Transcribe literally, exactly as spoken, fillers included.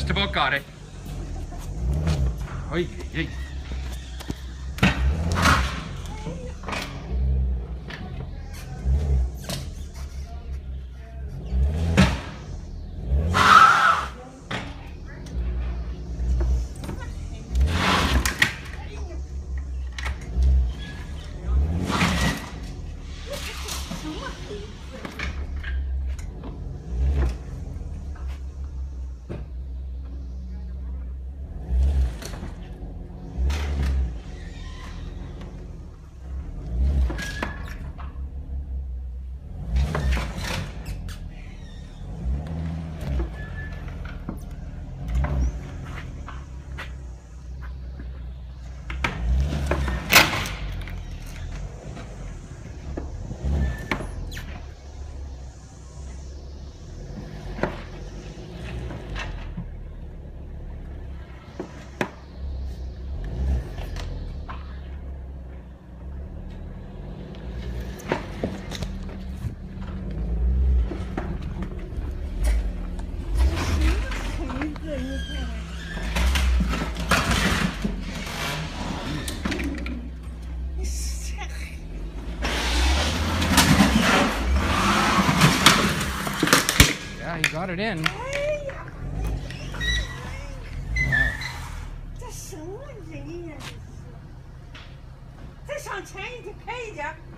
Just about got it. Oy, oy. Yeah, he got it in. 这什么人呀！这上钱也得赔一点。